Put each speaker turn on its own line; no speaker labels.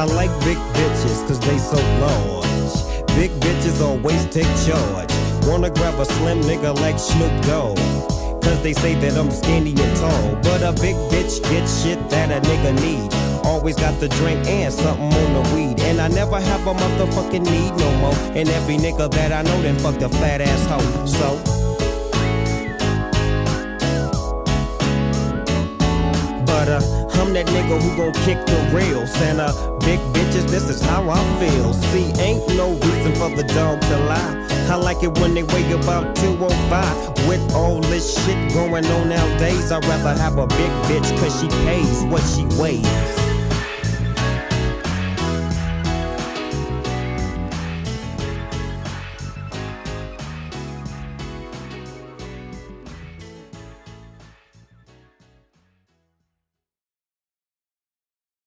I like big bitches cause they so large. Big bitches always take charge. Wanna grab a slim nigga like Snoop Dogg, cause they say that I'm skinny and tall. But a big bitch gets shit that a nigga need. Always got the drink and something on the weed. And I never have a motherfucking need no more. And every nigga that I know then fucked a fat ass hoe. So I'm that nigga who gon' kick the rails. And big bitches, this is how I feel. See, ain't no reason for the dog to lie. I like it when they wake about 2:05. With all this shit going on nowadays, I'd rather have a big bitch cause she pays what she weighs.